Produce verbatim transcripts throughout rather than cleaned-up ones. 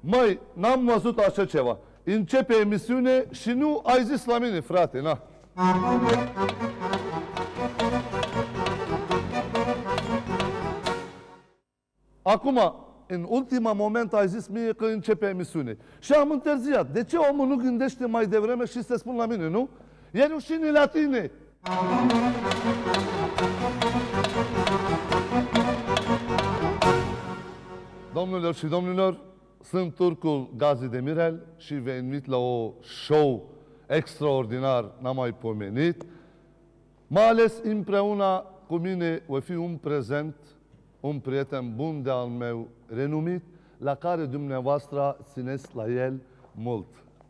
Măi, n-am văzut așa ceva. Începe emisiune și nu ai zis la mine, frate, na. Acum, în ultima moment ai zis mie că începe emisiune. Și am întârziat. De ce omul nu gândește mai devreme și se spun la mine, nu? E rușine la tine! Domnilor și domnilor, sunt turcul Gazi Demirel și vă invit la o show extraordinar, n-am mai pomenit. Mai ales împreună cu mine voi fi un prezent, un prieten bun de al meu renumit, la care dumneavoastră țineți la el mult.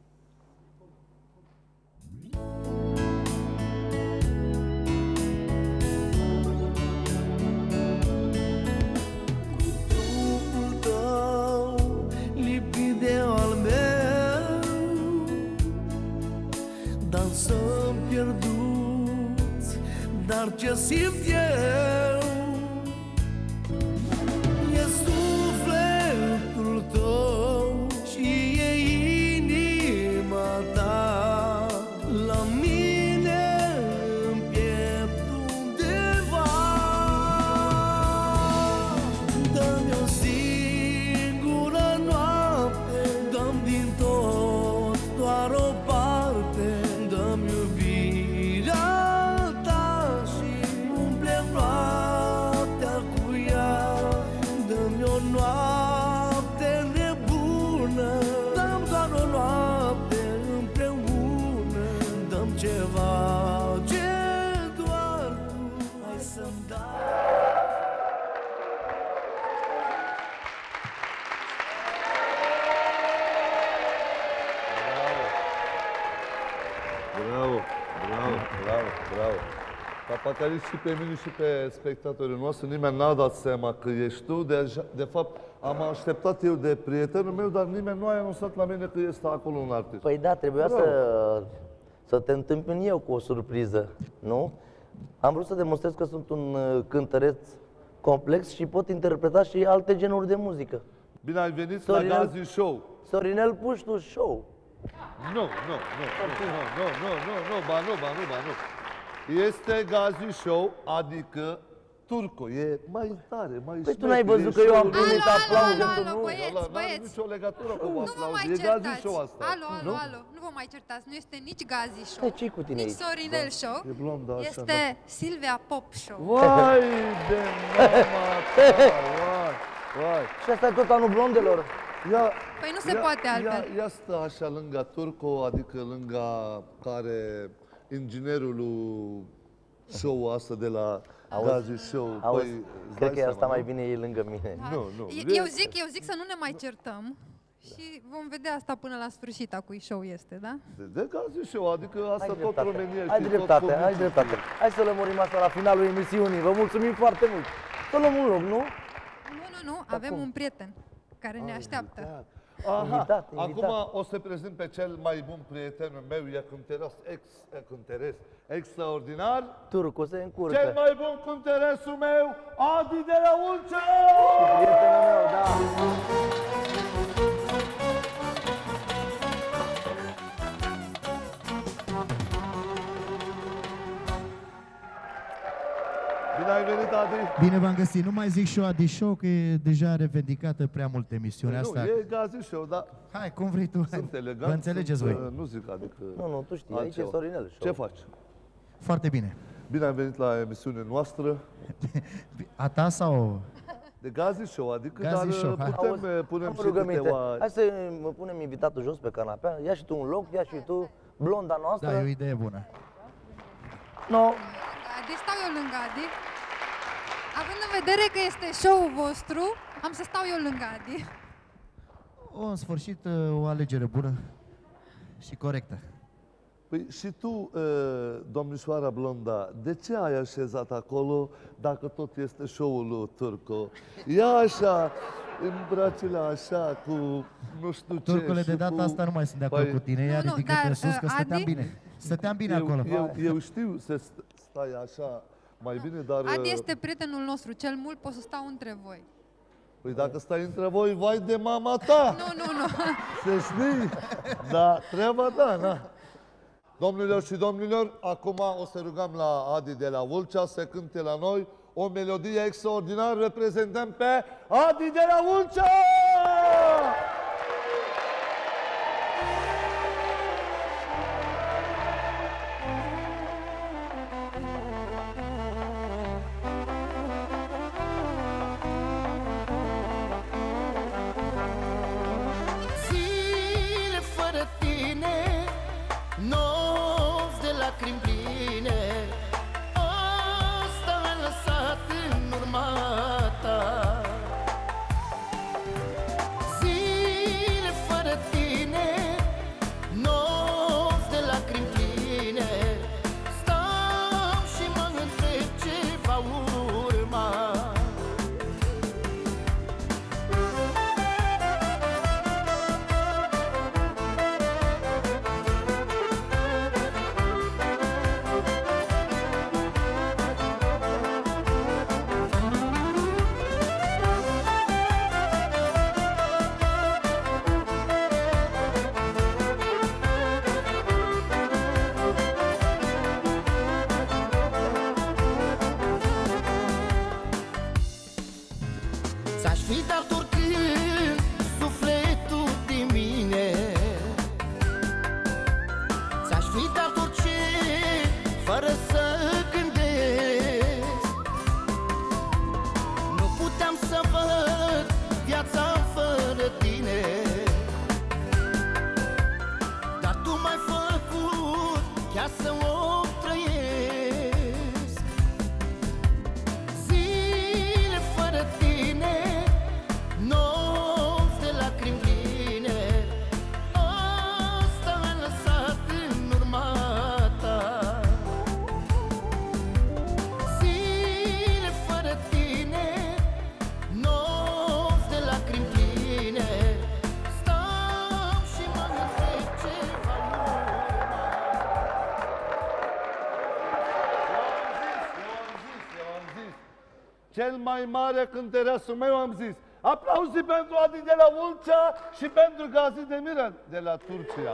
Dansăm pierduți, dar ce simt eu e sufletul tău și e inima ta la mine în piept undeva. Dă-mi o singură noapte, dă-mi din tot doar o parte. Dă-mi iubirea ta și umple noaptea cu ea. Dă-mi o noapte nebună, dă-mi doar o noapte împreună. Dă-mi ceva ce doar tu ai să-mi dai. Bravo, bravo, bravo, bravo. Dar poate și pe mine și pe spectatorii noastre, nimeni n-a dat seama că ești tu. De, de fapt, am așteptat eu de prietenul meu, dar nimeni nu a anunțat la mine că este acolo un artist. Păi da, trebuia să, să te întâmpin eu cu o surpriză, nu? Am vrut să demonstrez că sunt un cântăreț complex și pot interpreta și alte genuri de muzică. Bine ai venit Sorinel, la Gazi Show. Sorinel Puștu Show. Nu, nu, nu, nu, nu, nu, nu, nu, ba nu, ba nu, ba nu. Este Gazi Show, adică turco, e mai tare, mai Păi tu n-ai văzut că eu am primit aplauze? Alo, alo, băieți, băieți. Nu nicio legătură cu Nu vă aplauze, mai e Gazi certați. Show asta. Alo, alo, alo, nu vă mai certați. Nu este nici Gazi Show, Păi ce-i cu tine nici aici? Sorinel Show. E blondă așa, Este Silvia Pop Show. Vai de mama ta, vai, vai. Și asta e tot anul blondelor. Ia, Păi nu se ia, poate altfel. Ia, ia stă așa lângă turco, adică lângă care inginerul lui show asta de la Gazi Show. Auzi, Păi, cred că dai asta seama, mai nu? bine e lângă mine. Da. Nu, nu. Eu zic, eu zic să nu ne mai certăm și vom vedea asta până la sfârșit a cui show este, da? De, de Gazi Show, adică asta Ai tot dreptate, România. ai știi, dreptate, tot ai comici. dreptate. Hai să lămurim asta la finalul emisiunii. Vă mulțumim foarte mult. Să luăm un loc, nu? Nu, nu, nu, avem un prieten care ne așteaptă. Aha, Invitat, invitat. acum o să prezint pe cel mai bun prietenul meu, e cântăreț, ex, e cântăreț, extraordinar. Turcu se încurcă. Cel mai bun cântărețul meu, Adi de la Ulcea! Și prietenul meu, da. Bine ai venit, Adi! Bine v-am găsit. Nu mai zic show Adi Show, că e deja revendicată prea mult emisiunea Nu, asta. e Gazi Show, dar Hai, cum vrei tu. sunt elegant. Vă înțelegeți sunt, voi. uh, Nu zic, adică... Nu, nu, tu știi, aici e altceva. Sorinel Show. Ce faci? Foarte bine. Bine ai venit la emisiunea noastră A ta sau... de Gazi Show, adică Gazi dar Show, hai. putem, Auzi, punem am și rugăminte. câteva... Hai să mă punem invitatul jos pe canapea. Ia și tu un loc, ia și tu blonda noastră. Da, e o idee bună. No. Adi, stau eu lângă Adi. Având în vedere că este show-ul vostru, am să stau eu lângă Adi. O, în sfârșit, o alegere bună și corectă. Păi și tu, uh, domnișoara blonda, de ce ai așezat acolo dacă tot este show-ul lui Turco? Ia așa, în brațele așa, cu nu știu ce. Turcule, și de data cu... asta nu mai sunt de acord Păi, cu tine. Ia Nu, nu, ridică-te dar, sus, că uh, stăteam Adi? bine. Stăteam bine eu, acolo. Eu, eu știu să st- stai așa mai bine, dar... Adi uh, este prietenul nostru, cel mult pot să stau între voi. Păi dacă stai între voi, vai de mama ta! Nu, nu, nu. Să știi? Da, treaba ta, na. Domnilor și domnilor, acum o să rugăm la Adi de la Vâlcea să cânte la noi o melodie extraordinară. Reprezentăm pe Adi de la Vâlcea! Zile fără tine, nopți de lacrimi pline, asta am lăsat în urma ta. Zile fără tine, nopți de lacrimi pline, stau și mă întreb ce va urma. Ți-aș fi dat oricând sufletul din mine, ți-aș fi dat orice fără să gândesc. Nu puteam să văd viața fără tine, dar tu m-ai făcut chiar să o trăiesc. Zile fără tine, nopți de lacrimi pline, asta am lăsat în urma ta. Zile fără tine, nopți de lacrimi pline, stau și mă întreb ce va urma. Eu am zis, eu am zis, eu am zis. Cel mai mare cântăreasul meu am zis. Aplauze pentru Adi de la Vâlcea și pentru Gazi Demirel de la Turcia.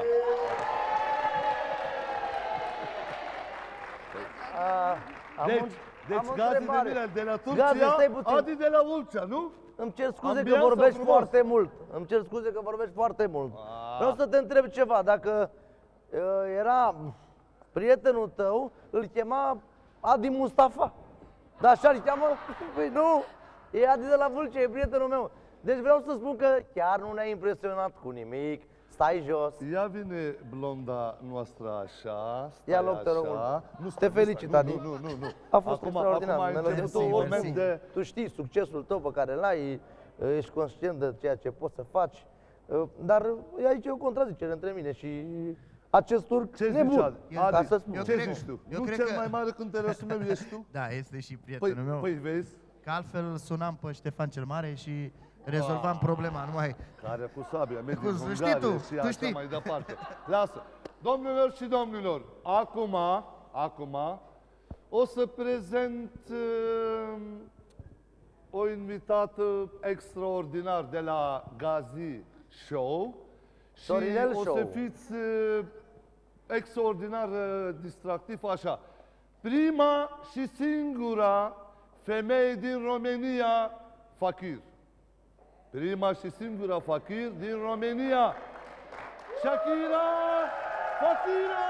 A, am Deci, un- deci am o Gazi întrebare. Demirel de la Gazi, Turcia, stai puțin. Adi de la Vâlcea, nu? Îmi cer scuze Ambianță că vorbești frumos. foarte mult. Îmi cer scuze că vorbești foarte mult. Vreau să te întreb ceva. Dacă uh, era prietenul tău, îl chema Adi Mustafa. Dar așa îl cheamă? Păi nu, e Adi de la Vâlcea, e prietenul meu. Deci vreau să spun că chiar nu ne-ai impresionat cu nimic. Stai jos. Ia vine blonda noastră așa, stai Ia loc, te rog așa. mult. Nu, Te stai, nu, felicit, stai, Adi. Nu, nu, nu, nu. A fost acum, extraordinar, Acum a melodie. început un Mersi, moment mersi. de... Tu știi succesul tău pe care l-ai, ești conștient de ceea ce poți să faci, dar aici e o contradicere între mine și acest turc Ce zici, nebun, Adi? ca Adi, să spun. Eu ce cred- zici tu? eu Nu cred cel că- mai mare cântăreasul meu ești tu? Da, este și Păi, prietenul meu. păi vezi, Că altfel sunam pe Ștefan cel Mare și rezolvam problema, numai... care cu sabia, merge Cum în să Ungaria știi tu, și tu așa știi. mai departe. Lasă. Domnilor și domnilor, acum, acum, o să prezent uh, o invitată extraordinar de la Gazi Show. Și Sorinel o Show. să fiți uh, extraordinar uh, distractiv așa. Prima și singura femeie din România, Fakir. Prima și singura Fakir din România. Shakira Fakira!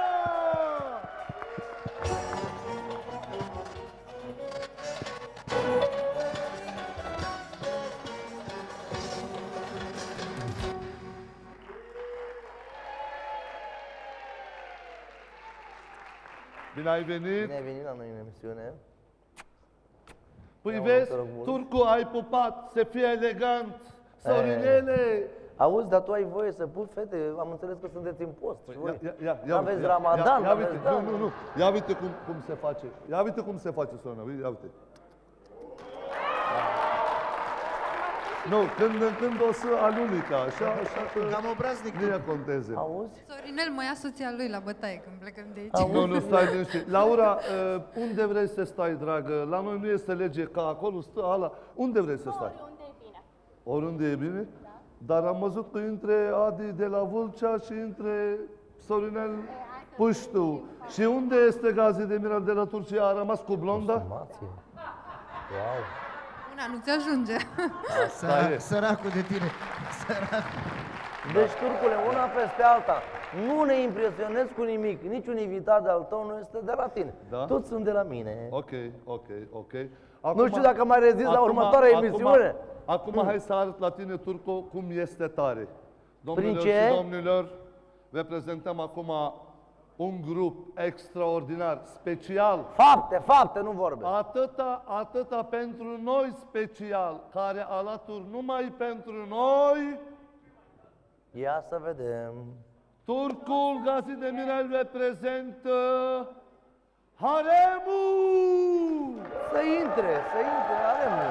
Bine ai venit! Bine ai venit la noi în emisiune. Păi Ia, vezi, te rog mult. turcu, ai pupat, să fie elegant, Sorinele! Auzi, dar tu ai voie să pui fete, am înțeles că sunteți în post. și voi. Ia, ia, ia, N-aveți ia, Ramadan, ia, ia, n-aveți uite, Dan. nu, nu, nu, ia uite cum, cum se face, ia uite cum se face, Sorina, ia uite. Nu, când în când o să alulica, așa, așa că Cam obraznic. nu ia conteze. Auzi? Sorinel mă ia soția lui la bătaie când plecăm de aici. Auzi? Nu, nu, stai liniștit. Laura, uh, unde vrei să stai, dragă? La noi nu este lege ca acolo stă ala. Unde vrei să stai? Unde e bine? Oriunde e bine? Dar am văzut că între Adi de la Vâlcea și între Sorinel Puștu. Și unde este Gazi Demiral de la Turcia? A rămas cu blonda? Informație. Wow. Una nu ți ajunge. Asta e. Săracul de tine. Săracul. Deci, Turcule, una peste alta, nu ne impresionezi cu nimic. Niciun invitat de-al tău nu este de la tine. Da? Toți sunt de la mine. Ok, ok, ok. Nu știu dacă mai rezist la următoarea emisiune. Acum, acum hai să arăt la tine, Turco, cum este tare. Domnilor Prin ce? și domnilor, vă prezentăm acum un grup extraordinar, special. Fapte, fapte, nu vorbe. Atâta, atâta pentru noi special, care alături numai pentru noi, Ia să vedem. Turcul Gazi Demirel reprezintă Haremul! Să intre, să intre, avem.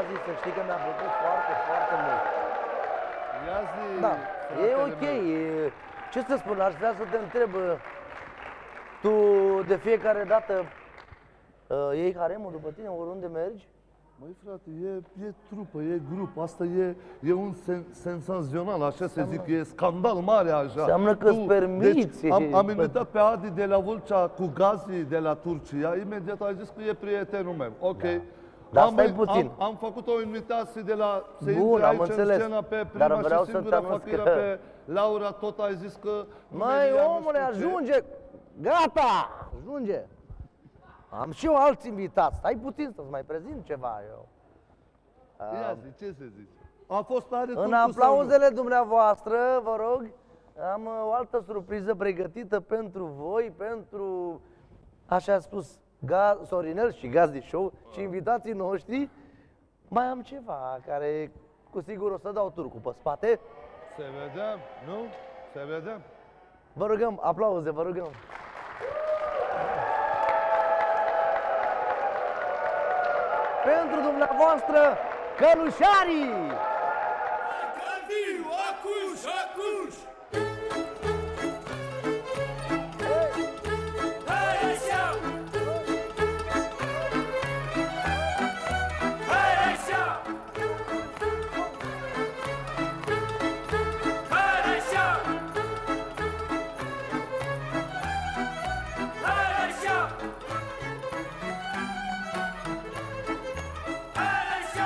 Gazi, să știi că mi-a plăcut foarte, foarte mult. Ia zi, Da, e fratele ok. meu. E, ce să spun, aș vrea să te întreb, tu de fiecare dată uh, iei haremul după tine oriunde mergi? Măi frate, e, e trupă, e grup, asta e, e un sen, senzațional, așa se zic, e scandal mare așa. Înseamnă că îți permiți. Deci, am, am invitat pe Adi de la Vâlcea cu Gazi de la Turcia, imediat a zis că e prietenul meu, ok. Dar am, stai puțin. Am, am făcut o invitație de la, să Bun, intre am aici înțeles. în scena pe Dar prima vreau și să te singura anunț făcură că- pe Laura, tot ai zis că... Măi, Melia, nu omule, știu ce. ajunge! Gata! Ajunge! Am și eu alți invitați. Stai puțin să-ți mai prezint ceva eu. Ia zi, ce se zice? A fost tare În turcul sau nu? aplauzele dumneavoastră, vă rog, am uh, o altă surpriză pregătită pentru voi, pentru, așa a spus, Ga Sorinel și Gazdi Show și invitații noștri. Mai am ceva care cu sigur o să dau turcul pe spate. Se vedem, nu? Se vedem. Vă rugăm, aplauze, vă rugăm. Pentru dumneavoastră, călușarii! Caviu, acuș, acuș! Hai așa! Hai așa! Hai așa! Hai așa! Hai așa!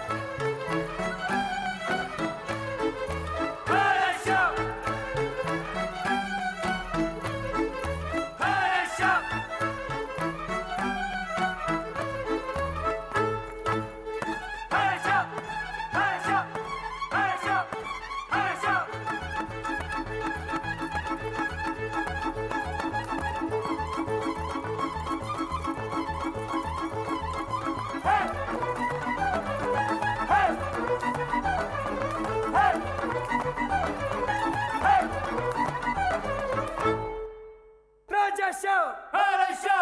Trage așa! Hai așa!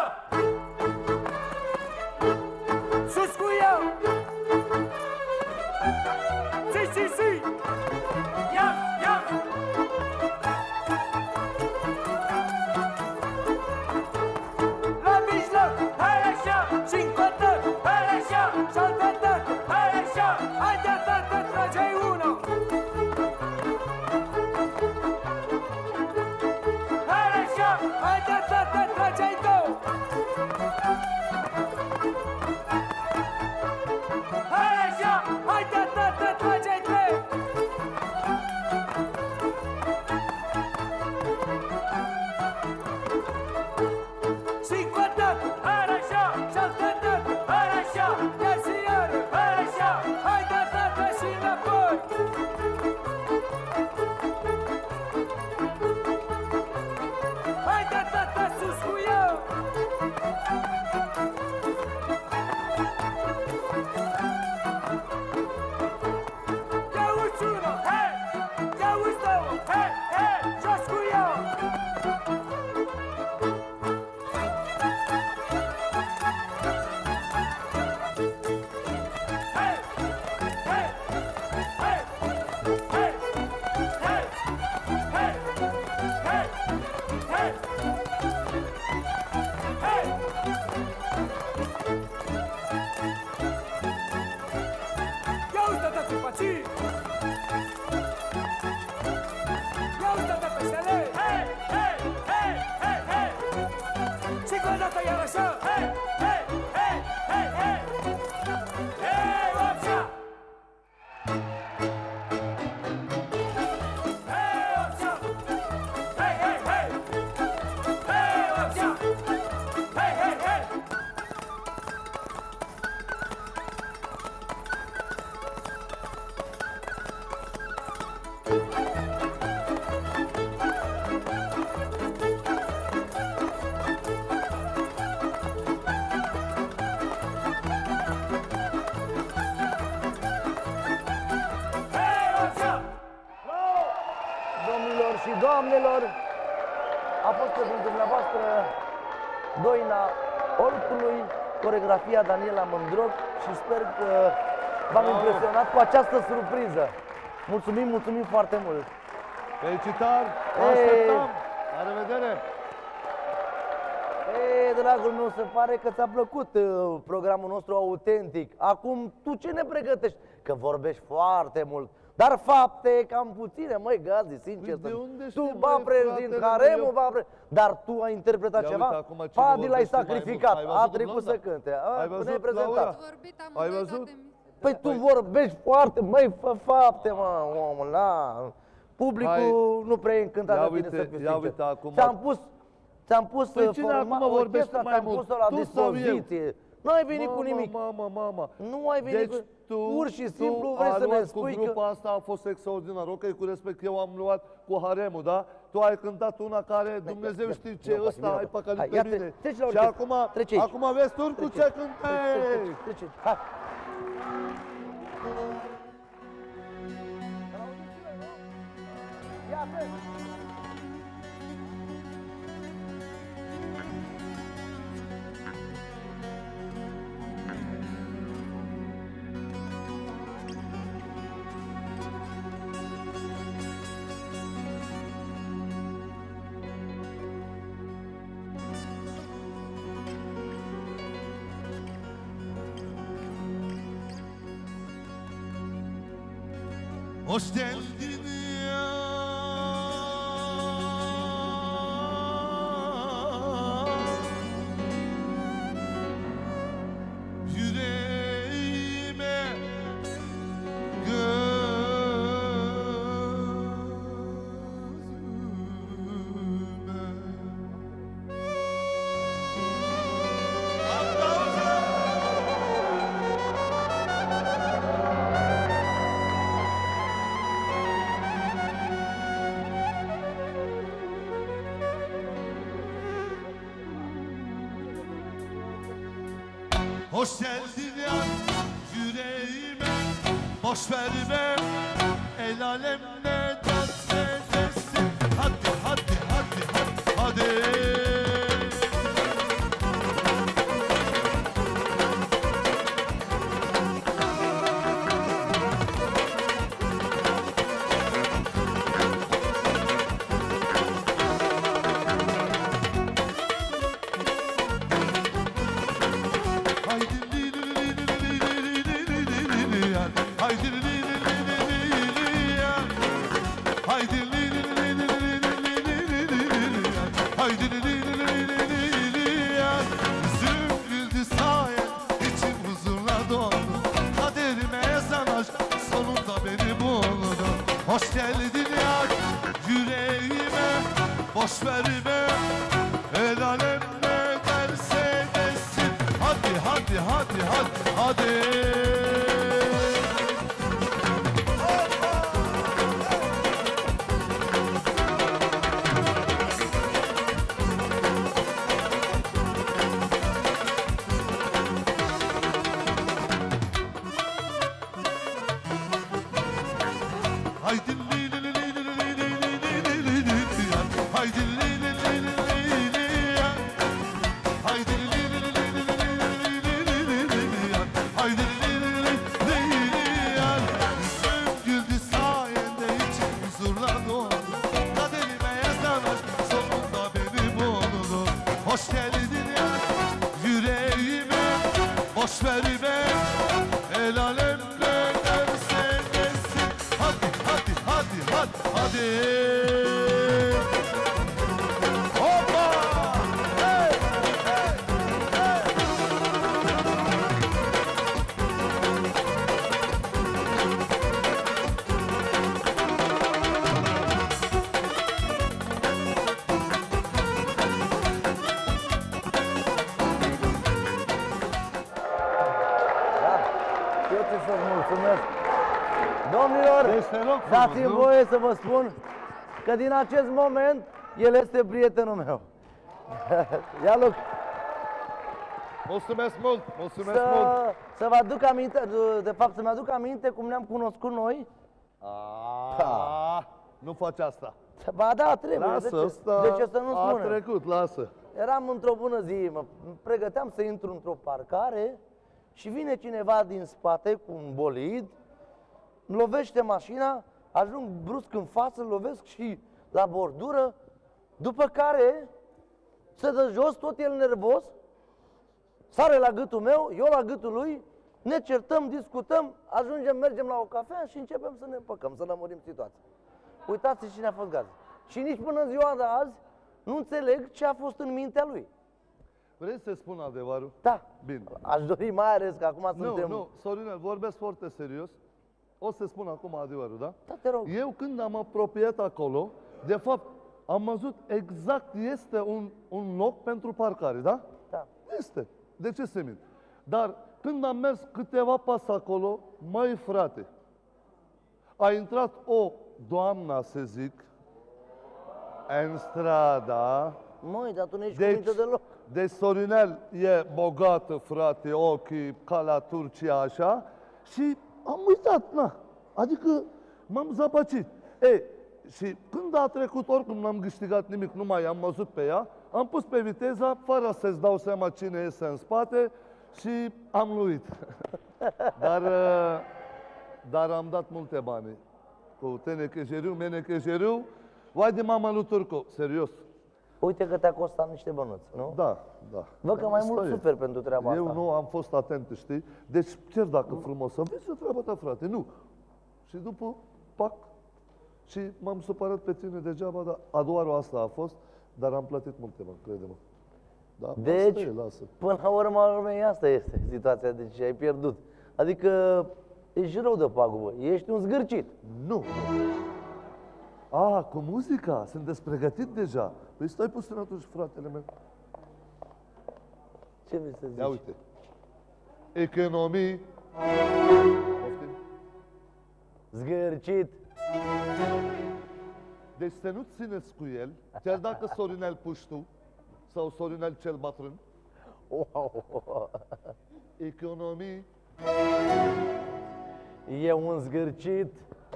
Sus cu el! Si, si, si! Ia, ia! La mijloc! Hai așa! Și încoată! Hai așa! Și-altă dată! Hai așa! Hai de dată! Trage-i unul! Hai așa! Hai de dată! Trage-i două! Hai așa! Hai de dată! Trage-i trei! Și încoată! Hai așa! Și-altă dată! Hai așa! Ia și iară! Hai așa! Hai de dată și înapoi! Hai de dată sus cu eu! Ia uzi unul! Hei! Ia uzi două! Hei! Hei! Jos cu eu! Hei! Hei! Hei! Hei! Hei! Hei! Hei! Hei! Hei! Ia uite de țipăcii! Ia uite de peștele! Hei! Hei! Hei! Hei! Hei! Și cu o dată iar așa! Hei! Hei! Hei! Hei! Hei! Hei! Opția! Hei! Opția! Hei! Hei! Hei! Hei! Opția! Hei! Hei! Hei! Hei! Opția! Domnilor și doamnelor, a fost pentru dumneavoastră Doina Ortului, coregrafia Daniela Mândroc și sper că v-am impresionat cu această surpriză. Mulțumim, mulțumim foarte mult. Felicitări, vă Ei. așteptăm. La revedere. Ei, dragul meu, se pare că ți-a plăcut uh, programul nostru autentic. Acum, tu ce ne pregătești? Că vorbești foarte mult. Dar fapte cam puține, măi, Gazi, sincer. Păi de unde tu, știi, ba, măi, președinte, fratele haremul, meu? ba, pre... Dar tu ai interpretat Ia ceva? uite, acum ce Padi l-ai vorbește mai sacrificat, mult. Ai a văzut, trecut Blonda? să cânte. A, Ai ne-ai văzut, prezentat. Laura? Vorbit Ai amândoi văzut? toate mi- Păi tu vorbești foarte, măi, fă fapte, mă, omul, la. Publicul Hai. nu prea e încântat Ia de tine, uite, să fiu ia sincer. uite acum. Ți-am pus, ți-am pus Păi uh, cine forma- acum vorbește orchestra, mai ți-am mult? pus-o la Tu sau eu? dispoziție. Nu ai venit cu Mamă, nimic. Mamă, mamă. Nu ai venit Deci cu... tu, Pur și simplu tu vrei să ne aluat spui cu că... grupa asta a fost extraordinar. Ok, cu respect, eu am luat cu haremul, da? Tu ai cântat una care, Dumnezeu ia, știe ia, ce, ia, ăsta ia, ai ia. păcălit Hai, pe ia, mine. treci, treci la Și orchestră. acum, Treci aici. acum vezi tu cu Treci ce aici. cântei. Treci, treci, treci. Hai. Ia, treci. Hoş geldin ya. Yüreğime Hoş geldin ya yüreğime. Boş verme el alem ne derse desin. Hadi hadi hadi hadi hadi. Hoş geldin ya yüreğime. Boş verme el alem ne derse desin. Hadi hadi hadi hadi hadi. Haydi li li li li li li li li li li ya. Haydi li li li li li li ya. Haydi li li li li li li li li li ya. Haydi li li li li li ya. Yüzüm güldü sayende içim huzurla doldu. Kaderime yazan aşk sonunda beni buldu. Hoş geldin ya yüreğime. Boş verme el alem ne derse desin. Hadi hadi hadi hadi hadi. Hoppa! Hey! Hey! Hey! Da, și eu trebuie să-ți mulțumesc. Domnilor, Deci te rog frumos, dați-mi nu? voie să vă spun că din acest moment el este prietenul meu. Ia loc, Mulțumesc mult, mulțumesc mult. să, să vă aduc aminte, de fapt să-mi aduc aminte cum ne-am cunoscut noi. Ah, nu faci asta. Ba da, trebuie, de Lasă, ce, ăsta de ce să nu a spunem? trecut, lasă. Eram într-o bună zi, mă pregăteam să intru într-o parcare și vine cineva din spate cu un bolid, îmi lovește mașina, ajung brusc în față, îl lovesc și la bordură, după care se dă jos, tot el nervos, sare la gâtul meu, eu la gâtul lui, ne certăm, discutăm, ajungem, mergem la o cafea și începem să ne împăcăm, să lămurim situația. Uitați-și cine a fost Gazi. Și nici până în ziua de azi nu înțeleg ce a fost în mintea lui. Vrei să spun adevărul? Da. Bine. Aș dori mai ales că acum Nu, suntem... nu, Sorinel, vorbesc foarte serios. O să spun acum adevărul, da? Da, te rog. Eu când am apropiat acolo, de fapt, am văzut exact, este un, un loc pentru parcare, da? Da. Este. De ce se mint? Dar când am mers câteva pas acolo, măi frate, a intrat o doamnă, să zic, în strada. Măi, dar tu nu ești Deci, cuvinte deloc. deci Sorinel e bogată, frate, ochii ca la Turcia, așa, și am uitat, na. Adică m-am zăpăcit. Ei, și când a trecut, oricum n-am câștigat nimic, nu mai am văzut pe ea, am pus pe viteza, fără să-ți dau seama cine este în spate și am luit. Dar, dar am dat multe bani. Cu tenechejeriu, menechejeriu, vai de mama lui Turco, serios. Uite că te-a costat niște bănuți, nu? Da, da. Văd că mai Asta mult e. suferi pentru treaba Eu asta. nu am fost atent, știi? Deci cer dacă frumos să vezi o treabă ta, frate. Nu. Și după, pac, și m-am supărat pe tine degeaba, dar a doua oară asta a fost, dar am plătit multe bani, crede-mă. Da, asta Deci, e, lasă. până la urmă, urmei, asta este situația, deci ai pierdut. Adică ești rău de pagubă, ești un zgârcit. Nu. A, cu muzica, sunteți pregătit deja. Păi stai puțin atunci, fratele meu. Ce vrei să zici? Ia uite. Economii. Poftim? Zgârcit. Deci să nu țineți cu el, chiar dacă Sorinel Puștu sau Sorinel cel bătrân. Wow. Economii. E un zgârcit.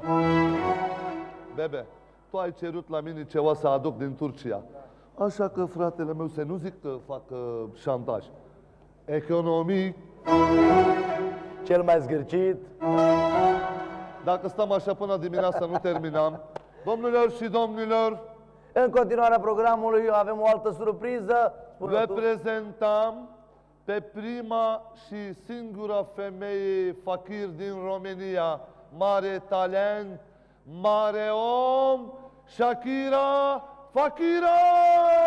Bebe, tu ai cerut la mine ceva să aduc din Turcia. Așa că, fratele meu, să nu zic că fac uh, șantaj. Economii. Cel mai zgârcit. Dacă stăm așa până dimineața, nu terminăm. Domnilor și domnilor, În continuarea programului avem o altă surpriză. Spune vă tu. prezentăm pe prima și singura femeie fakir din România, mare talent, mare om, Shakira Fakira!